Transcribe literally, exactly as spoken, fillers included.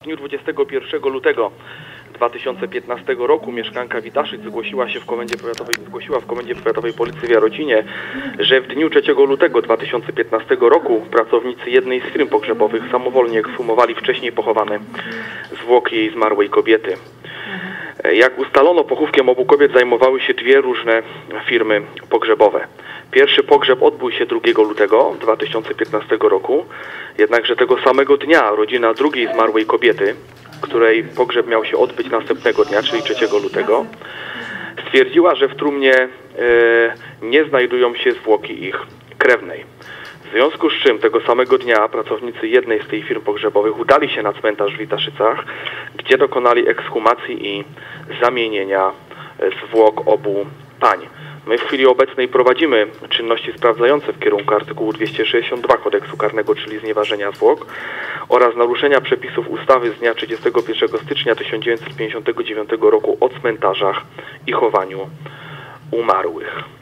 W dniu dwudziestego pierwszego lutego dwa tysiące piętnastego roku mieszkanka Witaszyc zgłosiła się w komendzie powiatowej, zgłosiła w komendzie powiatowej Policji w Jarocinie, że w dniu trzeciego lutego dwa tysiące piętnastego roku pracownicy jednej z firm pogrzebowych samowolnie ekshumowali wcześniej pochowane zwłoki jej zmarłej kobiety. Jak ustalono, pochówkiem obu kobiet zajmowały się dwie różne firmy pogrzebowe. Pierwszy pogrzeb odbył się drugiego lutego dwa tysiące piętnastego roku, jednakże tego samego dnia rodzina drugiej zmarłej kobiety, której pogrzeb miał się odbyć następnego dnia, czyli trzeciego lutego, stwierdziła, że w trumnie e, nie znajdują się zwłoki ich krewnej. W związku z czym tego samego dnia pracownicy jednej z tej firm pogrzebowych udali się na cmentarz w Witaszycach, gdzie dokonali ekshumacji i zamienienia zwłok obu pań. My w chwili obecnej prowadzimy czynności sprawdzające w kierunku artykułu dwieście sześćdziesiąt dwa Kodeksu Karnego, czyli znieważenia zwłok oraz naruszenia przepisów ustawy z dnia trzydziestego pierwszego stycznia tysiąc dziewięćset pięćdziesiątego dziewiątego roku o cmentarzach i chowaniu umarłych.